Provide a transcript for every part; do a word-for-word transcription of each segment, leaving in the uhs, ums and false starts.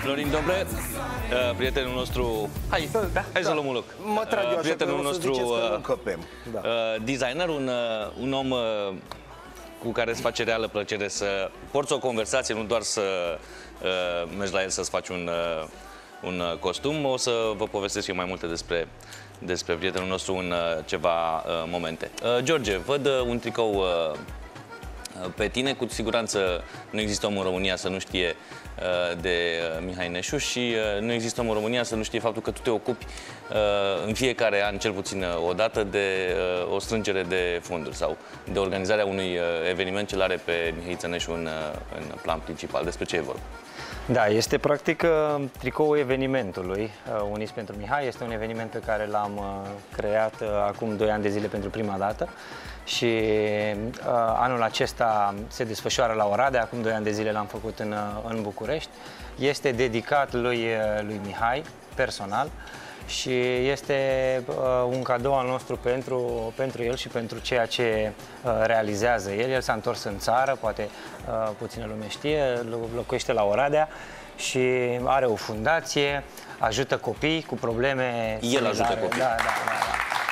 Florin Dobre, prietenul nostru. Hai, da, hai da. să luăm un loc. Mă trag eu așa, prietenul nostru, da. designer, un, un om cu care îți face reală plăcere să porți o conversație, nu doar să uh, mergi la el să-ți faci un, uh, un costum. O să vă povestesc eu mai multe despre, despre prietenul nostru în uh, ceva uh, momente. Uh, George, văd uh, un tricou uh, pe tine. Cu siguranță nu există om în România să nu știe uh, de uh, Mihai Neșu și uh, nu există om în România să nu știe faptul că tu te ocupi uh, în fiecare an, cel puțin uh, o dată, de uh, o strângere de fonduri sau de organizarea unui uh, eveniment ce l-are pe Mihai Neșu în, uh, în plan principal. Despre ce e vorba? Da, este practic uh, tricoul evenimentului uh, Unis pentru Mihai. Este un eveniment pe care l-am uh, creat uh, acum doi ani de zile pentru prima dată și uh, anul acesta se desfășoară la Oradea. Acum doi ani de zile l-am făcut în, uh, în București. Este dedicat lui, uh, lui Mihai, personal, și este uh, un cadou al nostru pentru, pentru el și pentru ceea ce uh, realizează el. El s-a întors în țară, poate uh, puțină lume știe, locuiește la Oradea și are o fundație, ajută copii cu probleme El similare. ajută copii? Da, da, da, da.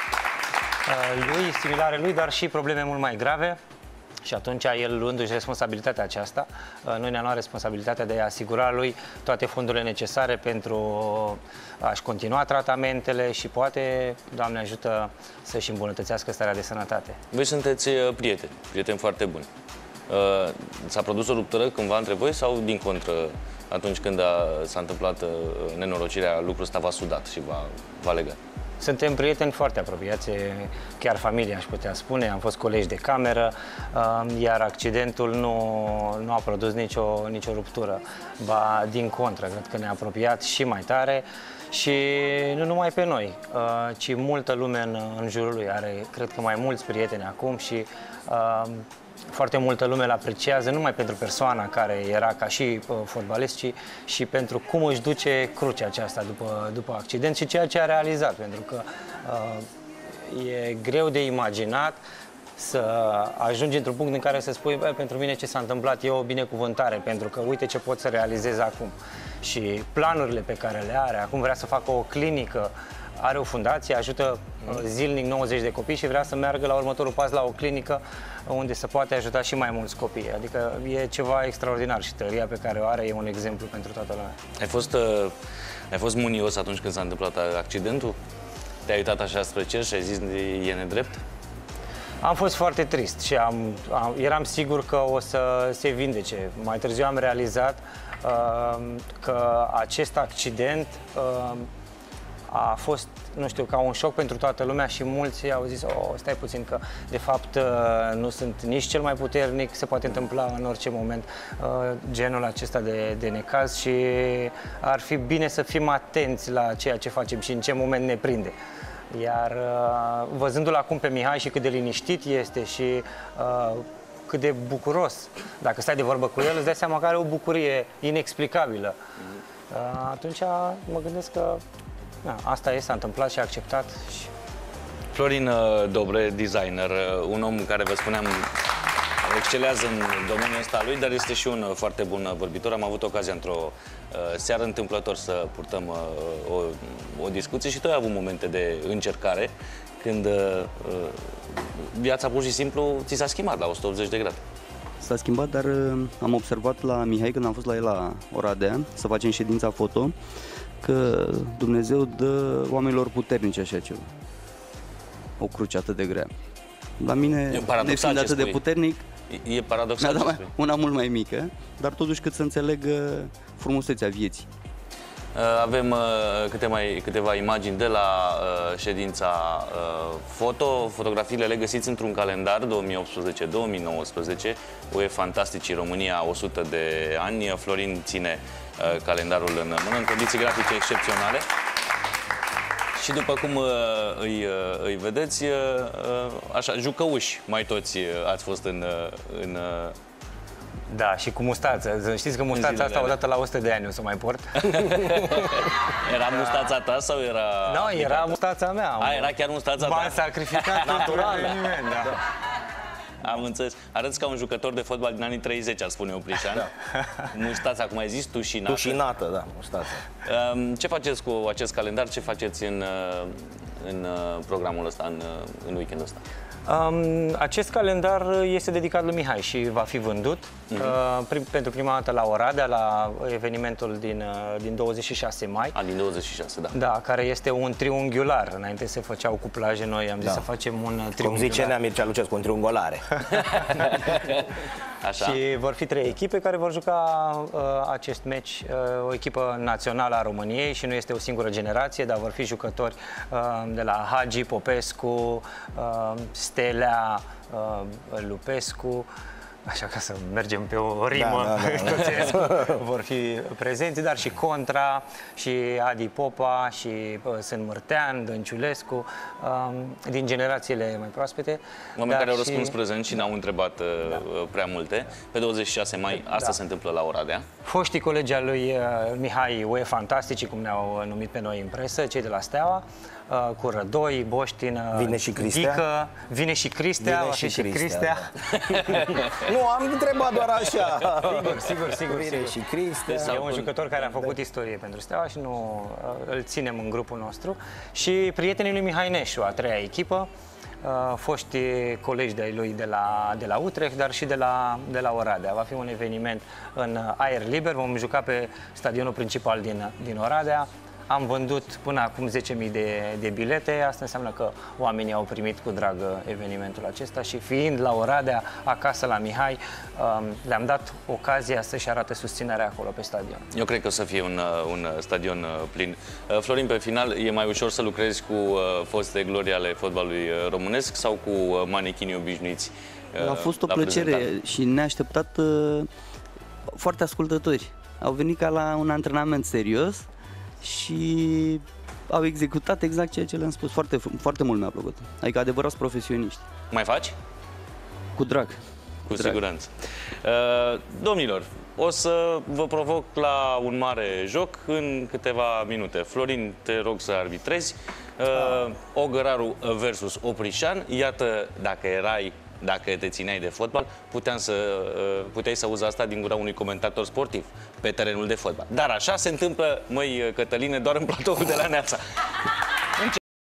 Uh, lui, similare lui, dar și probleme mult mai grave. Și atunci, el luându-și responsabilitatea aceasta, noi ne-am luat responsabilitatea de a asigura lui toate fondurile necesare pentru a-și continua tratamentele și poate, Doamne ajută, să-și îmbunătățească starea de sănătate. Voi sunteți prieteni, prieteni foarte buni. S-a produs o ruptură cândva între voi sau, din contră, atunci când s-a întâmplat nenorocirea, lucrul ăsta v-a sudat și v-a legat? Suntem prieteni foarte apropiați, chiar familia, aș putea spune. Am fost colegi de cameră, iar accidentul nu, nu a produs nicio, nicio ruptură. Ba, din contră, cred că ne-a apropiat și mai tare și nu numai pe noi, ci multă lume în, în jurul lui. Are, cred că, mai mulți prieteni acum și foarte multă lume îl apreciază, nu numai pentru persoana care era ca și uh, fotbalist, ci și pentru cum își duce crucea aceasta după, după accident și ceea ce a realizat. Pentru că uh, e greu de imaginat să ajungi într-un punct în care să spui, bă, pentru mine ce s-a întâmplat e o binecuvântare, pentru că uite ce pot să realizez acum. Și planurile pe care le are, acum vrea să facă o clinică, are o fundație, ajută zilnic nouăzeci de copii și vrea să meargă la următorul pas la o clinică unde se poate ajuta și mai mulți copii. Adică e ceva extraordinar și tăria pe care o are e un exemplu pentru toată lumea. Ai fost, uh, ai fost mânios atunci când s-a întâmplat accidentul? Te-ai uitat așa spre cer și ai zis e nedrept? Am fost foarte trist și am, am, eram sigur că o să se vindece. Mai târziu am realizat uh, că acest accident uh, a fost, nu știu, ca un șoc pentru toată lumea și mulți au zis, oh, stai puțin că de fapt nu sunt nici cel mai puternic, se poate întâmpla în orice moment genul acesta de, de necaz și ar fi bine să fim atenți la ceea ce facem și în ce moment ne prinde. Iar văzându-l acum pe Mihai și cât de liniștit este și cât de bucuros, dacă stai de vorbă cu el, îți dai seama că are o bucurie inexplicabilă. Atunci mă gândesc că da, asta e, s-a întâmplat și a acceptat. Și... Florin Dobre, designer, un om care, vă spuneam, excelează în domeniul ăsta lui, dar este și un foarte bun vorbitor. Am avut ocazia într-o seară întâmplător să purtăm o, o discuție și tu ai avut momente de încercare când viața pur și simplu ți s-a schimbat la o sută optzeci de grade. S-a schimbat, dar am observat la Mihai când am fost la el la Oradea să facem ședința foto că Dumnezeu dă oamenilor puternici așa ceva. O cruce atât de grea. La mine, nefiind atât de puternic, e paradoxal da, una mult mai mică, dar totuși cât să înțeleg frumusețea vieții. Avem câteva, câteva imagini de la ședința foto. Fotografiile le găsiți într-un calendar două mii optsprezece două mii nouăsprezece, U E Fantasticii România o sută de ani. Florin ține calendarul în mână, în condiții grafice excepționale. Și după cum îi, îi vedeți, așa, jucăuși mai toți ați fost în... în Da, și cu mustață. Știți că mustața asta odată la o sută de ani o să mai port. Era mustața ta sau era... Nu, era mustața mea. A, era chiar mustața ta? M-am sacrificat natural. Da. Am înțeles. Arăți ca un jucător de fotbal din anii treizeci, ar spune Oprișan. Da. Mustața, cum ai zis, tușinată. Tușinată, da, mustața. Ce faceți cu acest calendar? Ce faceți în, în programul ăsta, în, în weekendul ăsta? Um, acest calendar este dedicat lui Mihai și va fi vândut uh-huh. uh, prim, pentru prima dată la Oradea, la evenimentul din, uh, din douăzeci și șase mai. A, din douăzeci și șase, da. Da, care este un triunghiular. Înainte se făceau cuplaje, noi am zis da. să facem un triunghiular. Cum zice Nea Mircea Lucescu, un triungolare. Așa. Și vor fi trei echipe care vor juca uh, acest meci. Uh, o echipă națională a României și nu este o singură generație, dar vor fi jucători uh, de la Hagi, Popescu, uh, Stelea, uh, Lupescu, așa ca să mergem pe o rimă, da, da, da, da. vor fi prezenți, dar și Contra, și Adi Popa, și uh, Sân Mărtean, Dănciulescu, uh, din generațiile mai proaspete. Oameni care au răspuns și... prezent și n-au întrebat uh, da. prea multe. Pe douăzeci și șase mai, asta da. se întâmplă la Oradea. Foștii colegi al lui uh, Mihai Ue Fantastici, cum ne-au numit pe noi în presă, cei de la Steaua, Uh, cu Rădoi, Boștin, vine și Cristea. Dică, vine și Cristea, vine și, și Cristea. Cristea. Da. Nu, am întrebat doar așa. Sigur, sigur, sigur. Vine sigur. și Cristea. E un jucător care a făcut istorie pentru Steaua și nu uh, îl ținem în grupul nostru. Și prietenii lui Mihai Neșu, a treia echipă, uh, foști colegi de-ai lui de la, de la Utrecht, dar și de la, de la Oradea. Va fi un eveniment în aer liber, vom juca pe stadionul principal din, din Oradea. Am vândut până acum zece mii de, de bilete, asta înseamnă că oamenii au primit cu drag evenimentul acesta și fiind la Oradea, acasă la Mihai, le-am dat ocazia să-și arate susținerea acolo pe stadion. Eu cred că o să fie un, un stadion plin. Florin, pe final, e mai ușor să lucrezi cu foste glorii ale fotbalului românesc sau cu manechinii obișnuiți? A fost o plăcere prezentat. Și neașteptat, foarte ascultători. Au venit ca la un antrenament serios și au executat exact ceea ce le-am spus. Foarte, foarte mult mi-a plăcut. Adică adevărați profesioniști. Mai faci? Cu drag. Cu, Cu drag. siguranță. Uh, domnilor, o să vă provoc la un mare joc în câteva minute. Florin, te rog să arbitrezi. Uh, Ogăraru versus Oprișan. Iată, dacă erai Dacă te țineai de fotbal, puteam să, puteai să auzi asta din gura unui comentator sportiv pe terenul de fotbal. Dar așa se întâmplă, măi Cătăline, doar în platoul de la Neața.